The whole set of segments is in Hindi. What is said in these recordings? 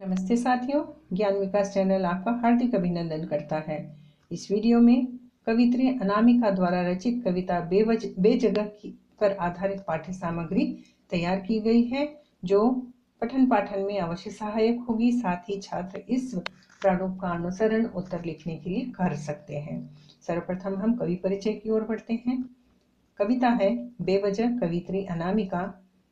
नमस्ते साथियों, ज्ञान विकास चैनल आपका हार्दिक अभिनंदन करता है। इस वीडियो में कवित्री अनामिका द्वारा रचित कविता बेजगह पर आधारित पाठ्य सामग्री तैयार की गई है, जो पठन पाठन में अवश्य सहायक होगी। साथ ही छात्र इस प्रारूप का अनुसरण उत्तर लिखने के लिए कर सकते हैं। सर्वप्रथम हम कवि परिचय की ओर बढ़ते हैं। कविता है बेवजह, कवित्री अनामिका।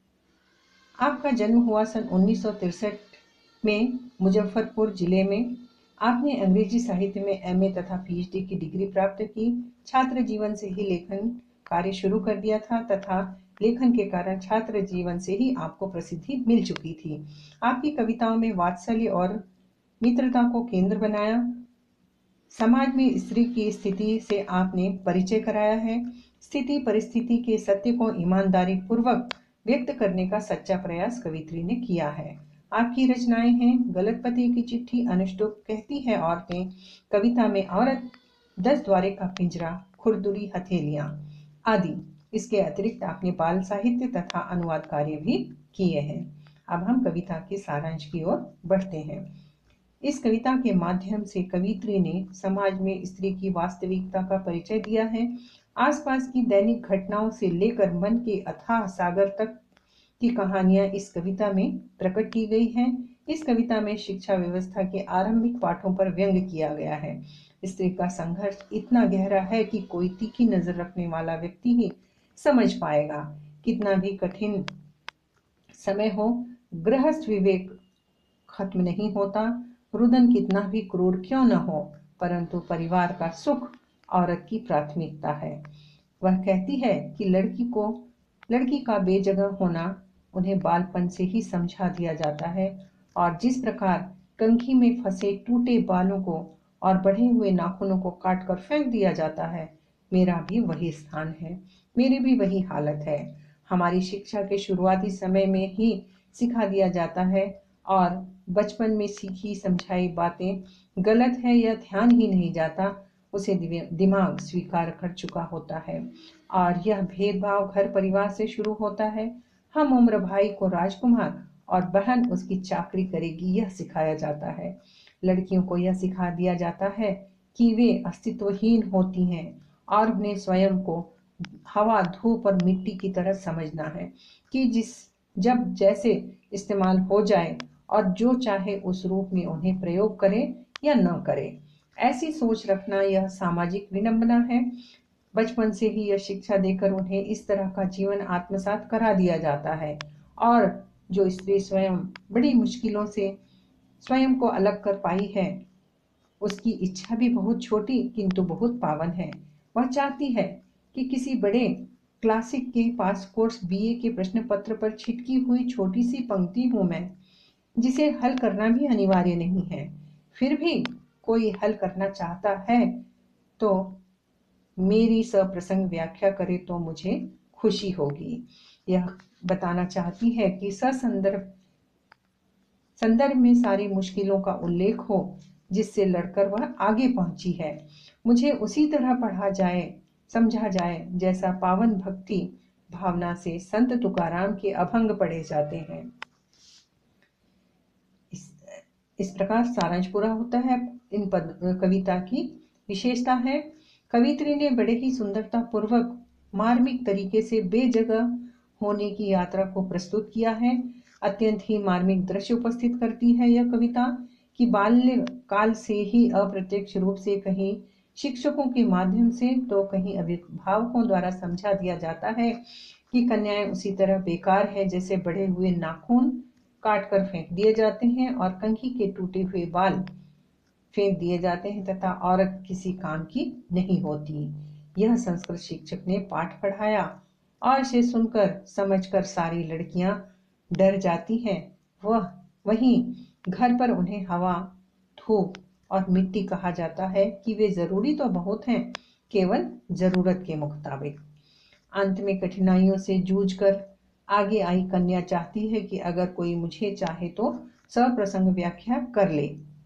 आपका जन्म हुआ सन 1963 में मुजफ्फरपुर जिले में। आपने अंग्रेजी साहित्य में एमए तथा पीएचडी की डिग्री प्राप्त की। छात्र जीवन से ही लेखन कार्य शुरू कर दिया था तथा लेखन के कारण छात्र जीवन से ही आपको प्रसिद्धि मिल चुकी थी। आपकी कविताओं में वात्सल्य और मित्रता को केंद्र बनाया। समाज में स्त्री की स्थिति से आपने परिचय कराया है। स्थिति परिस्थिति के सत्य को ईमानदारी पूर्वक व्यक्त करने का सच्चा प्रयास कवित्री ने किया है। आपकी रचनाएं हैं गलत पति की चिट्ठी, अनुष्टुप, कहती है औरतें, कविता में औरत, 10 द्वारे का पिंजरा, खुरदुरी हथेलियां आदि। इसके अतिरिक्त आपने बाल साहित्य तथा अनुवाद कार्य भी किए हैं। अब हम कविता के सारांश की ओर बढ़ते हैं। इस कविता के माध्यम से कवित्री ने समाज में स्त्री की वास्तविकता का परिचय दिया है। आसपास की दैनिक घटनाओं से लेकर मन के अथाह सागर तक की कहानियां इस कविता में प्रकट की गई हैं। इस कविता में शिक्षा व्यवस्था के आरंभिक पाठों पर व्यंग किया गया है। स्त्री का संघर्ष इतना गहरा है कि कोई तीखी नजर रखने वाला व्यक्ति ही समझ पाएगा। कितना भी कठिन समय हो, गृहस्थ विवेक खत्म नहीं होता। रुदन कितना भी क्रूर क्यों न हो, परंतु परिवार का सुख औरत की प्राथमिकता है। वह कहती है कि लड़की का बेजगह होना उन्हें बालपन से ही समझा दिया जाता है, और जिस प्रकार कंघी में फंसे टूटे बालों को और बढ़े हुए नाखूनों को काटकर फेंक दिया जाता है, मेरा भी वही स्थान है, मेरी भी वही हालत है। हमारी शिक्षा के शुरुआती समय में ही सिखा दिया जाता है, और बचपन में सीखी समझाई बातें गलत है या ध्यान ही नहीं जाता, उसे दिमाग स्वीकार कर चुका होता है। और यह भेदभाव घर परिवार से शुरू होता है। हम उम्र भाई को राजकुमार और बहन उसकी चाकरी करेगी, यह सिखाया जाता है। लड़कियों को यह सिखा दिया जाता है कि वे अस्तित्वहीन होती हैं और उन्हें स्वयं को हवा, धूप और मिट्टी की तरह समझना है कि जब जैसे इस्तेमाल हो जाए और जो चाहे उस रूप में उन्हें प्रयोग करे या न करे। ऐसी सोच रखना यह सामाजिक विडंबना है। बचपन से ही यह शिक्षा देकर उन्हें इस तरह का जीवन आत्मसात करा दिया जाता है, और जो स्त्री स्वयं बड़ी मुश्किलों से स्वयं को अलग कर पाई है, उसकी इच्छा भी बहुत छोटी किंतु बहुत पावन है। वह चाहती है कि किसी बड़े क्लासिक के पास कोर्स बीए के प्रश्न पत्र पर छिटकी हुई छोटी सी पंक्ति हूं मैं, जिसे हल करना भी अनिवार्य नहीं है। फिर भी कोई हल करना चाहता है तो मेरी सप्रसंग व्याख्या करे तो मुझे खुशी होगी। यह बताना चाहती है कि संदर्भ में सारी मुश्किलों का उल्लेख हो जिससे लड़कर वह आगे पहुंची है। मुझे उसी तरह पढ़ा जाए, समझा जाए जैसा पावन भक्ति भावना से संत तुकाराम के अभंग पढ़े जाते हैं। इस प्रकार सारांश पूरा होता है। कविता की विशेषता है, कवित्री ने बड़े ही सुंदरता पूर्वक मार्मिक तरीके से बेजगह होने की यात्रा को प्रस्तुत किया है। अत्यंत ही मार्मिक दृश्य उपस्थित करती है यह कविता कि बाल्य काल से ही अप्रत्यक्ष रूप से कहीं शिक्षकों के माध्यम से तो कहीं अभिभावकों द्वारा समझा दिया जाता है कि कन्याएं उसी तरह बेकार है जैसे बढ़े हुए नाखून काट कर फेंक दिए जाते हैं और कंघी के टूटे हुए बाल फेंक दिए जाते हैं तथा औरत किसी काम की नहीं होती। यह संस्कृत शिक्षक ने पाठ पढ़ाया और इसे सुनकर समझकर सारी लड़कियां डर जाती हैं। वहीं घर पर उन्हें हवा, धूप और मिट्टी कहा जाता है कि वे जरूरी तो बहुत हैं, केवल जरूरत के मुताबिक। अंत में कठिनाइयों से जूझकर आगे आई कन्या चाहती है कि अगर कोई मुझे चाहे तो सप्रसंग व्याख्या कर ले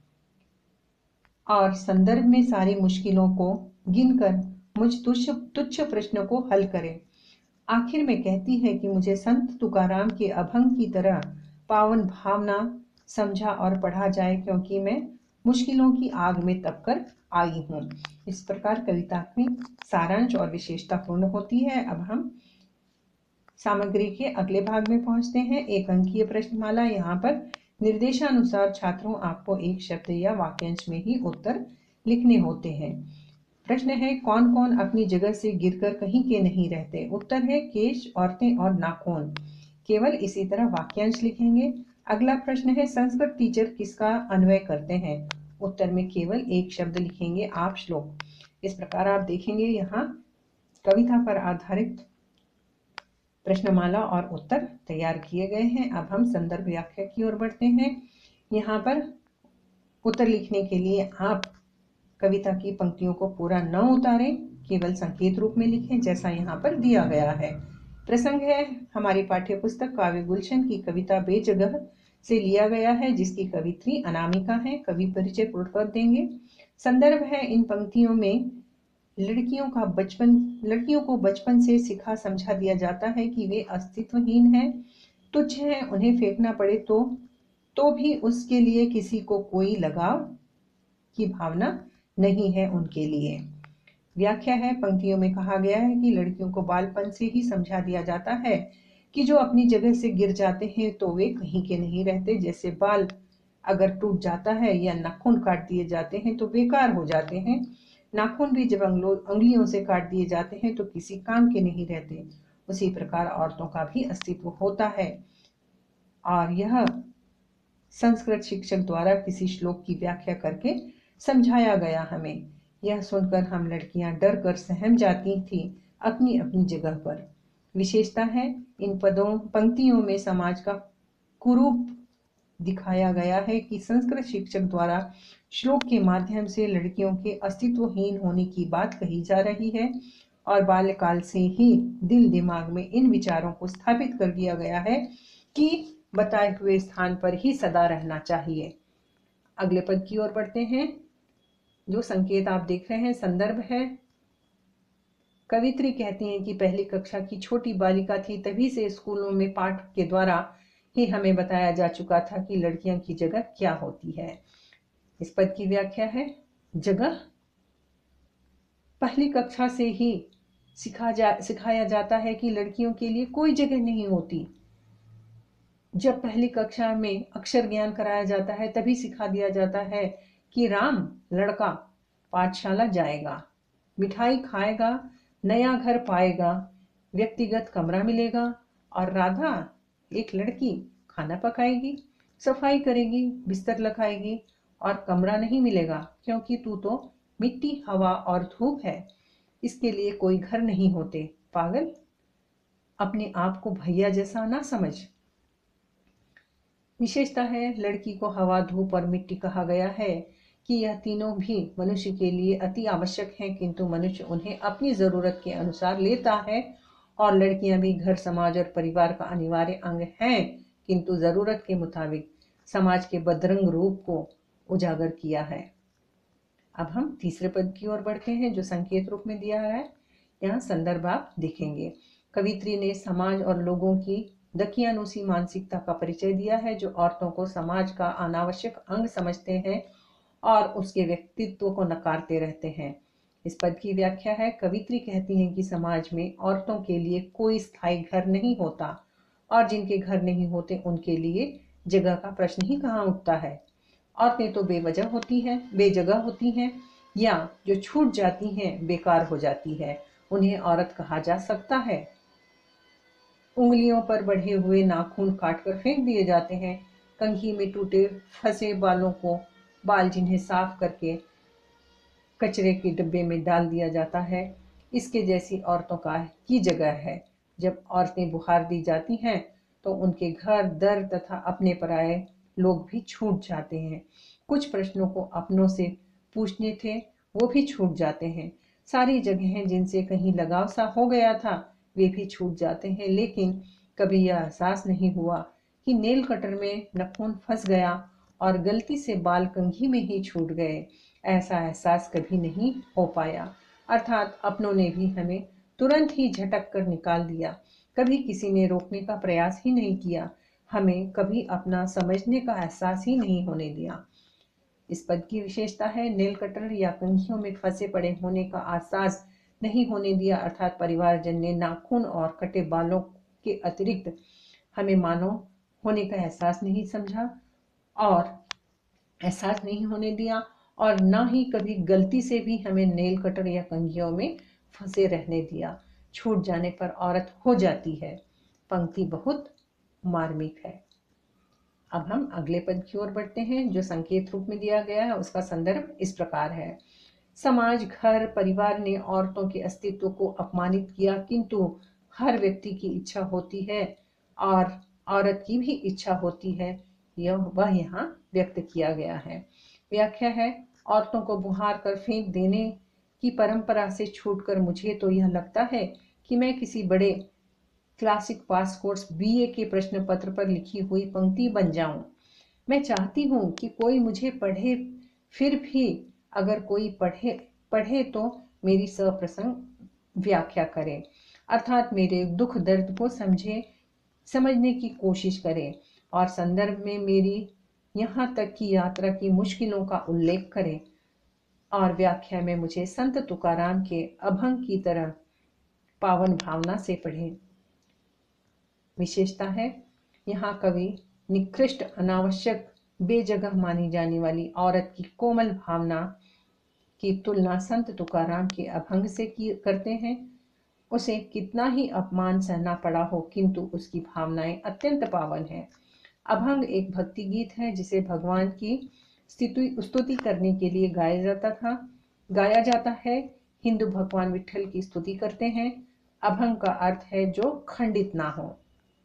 और संदर्भ में सारी मुश्किलों को गिनकर मुझ तुच्छ प्रश्न को हल करे। आखिर में कहती है कि मुझे संत तुकाराम के अभंग की तरह पावन भावना समझा और पढ़ा जाए, क्योंकि मैं मुश्किलों की आग में तपकर आई हूँ। इस प्रकार कविता में सारांश और विशेषता पूर्ण होती है। अब हम सामग्री के अगले भाग में पहुंचते हैं। एक अंकीय प्रश्नमाला। यहाँ पर निर्देशानुसार छात्रों आपको एक शब्द या वाक्यांश में ही उत्तर लिखने होते हैं। प्रश्न है, कौन कौन अपनी जगह से गिरकर कहीं के नहीं रहते? उत्तर है केश, औरतें और नाखून। केवल इसी तरह वाक्यांश लिखेंगे। अगला प्रश्न है, संस्कृत टीचर किसका अन्वय करते हैं? उत्तर में केवल एक शब्द लिखेंगे, आप श्लोक। इस प्रकार आप देखेंगे यहाँ कविता पर आधारित प्रश्नमाला और उत्तर तैयार किए गए हैं। अब हम संदर्भ व्याख्या की ओर बढ़ते हैं। यहाँ पर उत्तर लिखने के लिए आप कविता की पंक्तियों को पूरा न उतारें, केवल संकेत रूप में लिखें, जैसा यहाँ पर दिया गया है। प्रसंग है हमारी पाठ्य पुस्तक काव्य गुलशन की कविता बेजगह से लिया गया है, जिसकी कवित्री अनामिका है। कवि परिचय पूर्वक देंगे। संदर्भ है, इन पंक्तियों में लड़कियों को बचपन से सिखा समझा दिया जाता है कि वे अस्तित्वहीन हैं, तुच्छ हैं, उन्हें फेंकना पड़े तो भी उसके लिए किसी को कोई लगाव की भावना नहीं है उनके लिए। व्याख्या है, पंक्तियों में कहा गया है कि लड़कियों को बालपन से ही समझा दिया जाता है कि जो अपनी जगह से गिर जाते हैं तो वे कहीं के नहीं रहते। जैसे बाल अगर टूट जाता है या नाखून काट दिए जाते हैं तो बेकार हो जाते हैं, नाखून भी जब अंगुलियों से काट दिए जाते हैं तो किसी काम के नहीं रहते। उसी प्रकार औरतों का भी अस्तित्व होता है। और यह संस्कृत शिक्षक द्वारा किसी श्लोक की व्याख्या करके समझाया गया हमें। यह सुनकर हम लड़कियां डर कर सहम जाती थी अपनी अपनी जगह पर। विशेषता है, इन पंक्तियों में समाज का कुरूप दिखाया गया है कि संस्कृत शिक्षक द्वारा श्लोक के माध्यम से लड़कियों के अस्तित्वहीन होने की बात कही जा रही है और बाल्यकाल से ही दिल दिमाग में इन विचारों को स्थापित कर दिया गया है कि बताए हुए स्थान पर ही सदा रहना चाहिए। अगले पद की ओर बढ़ते हैं। जो संकेत आप देख रहे हैं संदर्भ है। कवित्री कहती हैं कि पहली कक्षा की छोटी बालिका थी, तभी से स्कूलों में पाठ के द्वारा ही हमें बताया जा चुका था कि लड़कियों की जगह क्या होती है। इस पद की व्याख्या है, जगह पहली कक्षा से ही सिखाया जाता है कि लड़कियों के लिए कोई जगह नहीं होती। जब पहली कक्षा में अक्षर ज्ञान कराया जाता है तभी सिखा दिया जाता है कि राम लड़का पाठशाला जाएगा, मिठाई खाएगा, नया घर पाएगा, व्यक्तिगत कमरा मिलेगा, और राधा एक लड़की खाना पकाएगी, सफाई करेगी, बिस्तर लगाएगी, और कमरा नहीं मिलेगा क्योंकि तू तो मिट्टी, हवा और धूप है, इसके लिए कोई घर नहीं होते। पागल, अपने आप को भैया जैसा ना समझ। विशेषता है, लड़की को हवा, धूप और मिट्टी कहा गया है कि यह तीनों भी मनुष्य के लिए अति आवश्यक हैं, किंतु मनुष्य उन्हें अपनी जरूरत के अनुसार लेता है। और लड़कियां भी घर, समाज और परिवार का अनिवार्य अंग हैं, किंतु जरूरत के मुताबिक समाज के बदरंग रूप को उजागर किया है। अब हम तीसरे पद की ओर बढ़ते हैं, जो संकेत रूप में दिया है। यहाँ संदर्भ आप देखेंगे। कवित्री ने समाज और लोगों की दकियानुसी मानसिकता का परिचय दिया है, जो औरतों को समाज का अनावश्यक अंग समझते हैं और उसके व्यक्तित्व को नकारते रहते हैं। इस पद की व्याख्या है, कवित्री कहती हैं कि समाज में औरतों के लिए कोई स्थायी घर नहीं होता और जिनके घर नहीं होते उनके लिए जगह का प्रश्न ही कहाँ उठता है। औरतें तो बेजगह होती हैं, या जो छूट जाती हैं बेकार हो जाती है, उन्हें औरत कहा जा सकता है। उंगलियों पर बढ़े हुए नाखून काटकर फेंक दिए जाते हैं, कंघी में टूटे फंसे बाल जिन्हें साफ करके कचरे के डिब्बे में डाल दिया जाता है, इसके जैसी औरतों का ही जगह है। जब औरतें बुहार दी जाती हैं तो उनके घर, दर तथा अपने पराए लोग भी छूट जाते हैं। कुछ प्रश्नों को अपनों से पूछने थे, वो भी छूट जाते हैं। सारी जगहें जिनसे कहीं लगाव सा हो गया था वे भी छूट जाते हैं, लेकिन कभी यह एहसास नहीं हुआ कि नेल कटर में नाखून फंस गया और गलती से बाल कंघी में ही छूट गए। ऐसा एहसास कभी नहीं हो पाया, अर्थात अपनों ने भी हमें तुरंत ही झटक कर निकाल दिया। कभी किसी ने रोकने का प्रयास ही नहीं किया। हमें कभी अपना समझने का एहसास ही नहीं होने दिया। इस पद की विशेषता है नेल कटर या कंघियों में फंसे पड़े होने का एहसास नहीं होने दिया, अर्थात परिवारजन ने नाखून और कटे बालों के अतिरिक्त हमें मानव होने का एहसास नहीं समझा और एहसास नहीं होने दिया, और ना ही कभी गलती से भी हमें नेल कटर या कंघियों में फंसे रहने दिया। छूट जाने पर औरत हो जाती है। पंक्ति बहुत मार्मिक है। अब हम अगले पद की ओर बढ़ते हैं जो संकेत रूप में दिया गया है। उसका संदर्भ इस प्रकार है। समाज, घर, परिवार ने औरतों के अस्तित्व को अपमानित किया, किंतु हर व्यक्ति की इच्छा होती है और औरत की भी इच्छा होती है, वह यहाँ व्यक्त किया गया है। व्याख्या है, औरतों को बुहार कर फेंक देने की परंपरा से छूटकर मुझे तो यह लगता है कि मैं किसी बड़े क्लासिक पास कोर्स बीए के प्रश्न पत्र पर लिखी हुई पंक्ति बन जाऊं। मैं चाहती हूं कि कोई मुझे पढ़े, फिर भी अगर कोई पढ़े तो मेरी सप्रसंग व्याख्या करे, अर्थात मेरे दुख दर्द को समझने की कोशिश करे और संदर्भ में मेरी यहाँ तक की यात्रा की मुश्किलों का उल्लेख करे और व्याख्या में मुझे संत तुकाराम के अभंग की तरह पावन भावना से पढ़े। विशेषता है, यहाँ कवि निकृष्ट, अनावश्यक, बेजगह मानी जाने वाली औरत की कोमल भावना की तुलना संत तुकाराम के अभंग से करते हैं। उसे कितना ही अपमान सहना पड़ा हो, किंतु उसकी भावनाएं अत्यंत पावन है। अभंग एक भक्ति गीत है जिसे भगवान की स्तुति करने के लिए गाया जाता है। हिंदू भगवान विठ्ठल की स्तुति करते हैं। अभंग का अर्थ है जो खंडित ना हो।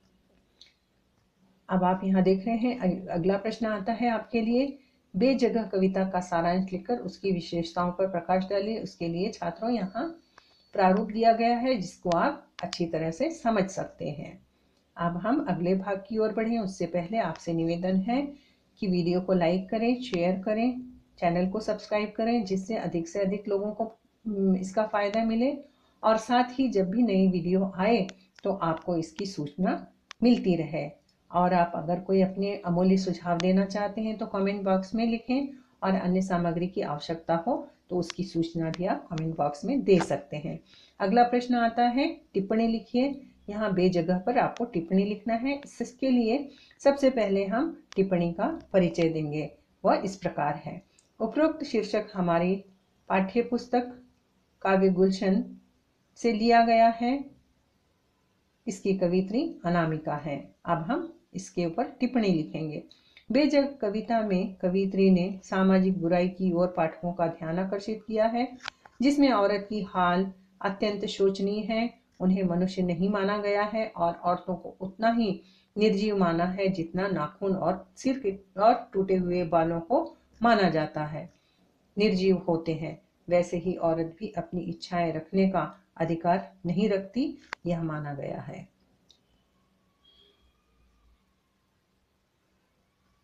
अब आप यहाँ देख रहे हैं, अगला प्रश्न आता है आपके लिए। बेजगह कविता का सारांश लिखकर उसकी विशेषताओं पर प्रकाश डालिए। उसके लिए छात्रों यहाँ प्रारूप दिया गया है जिसको आप अच्छी तरह से समझ सकते हैं। अब हम अगले भाग की ओर बढ़ें उससे पहले आपसे निवेदन है कि वीडियो को लाइक करें, शेयर करें, चैनल को सब्सक्राइब करें जिससे अधिक से अधिक लोगों को इसका फ़ायदा मिले, और साथ ही जब भी नई वीडियो आए तो आपको इसकी सूचना मिलती रहे। और आप अगर कोई अपने अमूल्य सुझाव देना चाहते हैं तो कमेंट बॉक्स में लिखें, और अन्य सामग्री की आवश्यकता हो तो उसकी सूचना भी आप कमेंट बॉक्स में दे सकते हैं। अगला प्रश्न आता है, टिप्पणी लिखिए। यहाँ बेजगह पर आपको टिप्पणी लिखना है। इसके लिए सबसे पहले हम टिप्पणी का परिचय देंगे। वह इस प्रकार है। उपरोक्त शीर्षक हमारी पाठ्य पुस्तक काव्य गुलशन से लिया गया है। इसकी कवित्री अनामिका है। अब हम इसके ऊपर टिप्पणी लिखेंगे। बेजगह कविता में कवित्री ने सामाजिक बुराई की ओर पाठकों का ध्यान आकर्षित किया है, जिसमें औरत की हाल अत्यंत शोचनीय है। उन्हें मनुष्य नहीं माना गया है और औरतों को उतना ही निर्जीव माना है जितना नाखून और सिर के और टूटे हुए बालों को माना जाता है, निर्जीव होते हैं। वैसे ही औरत भी अपनी इच्छाएं रखने का अधिकार नहीं रखती, यह माना गया है।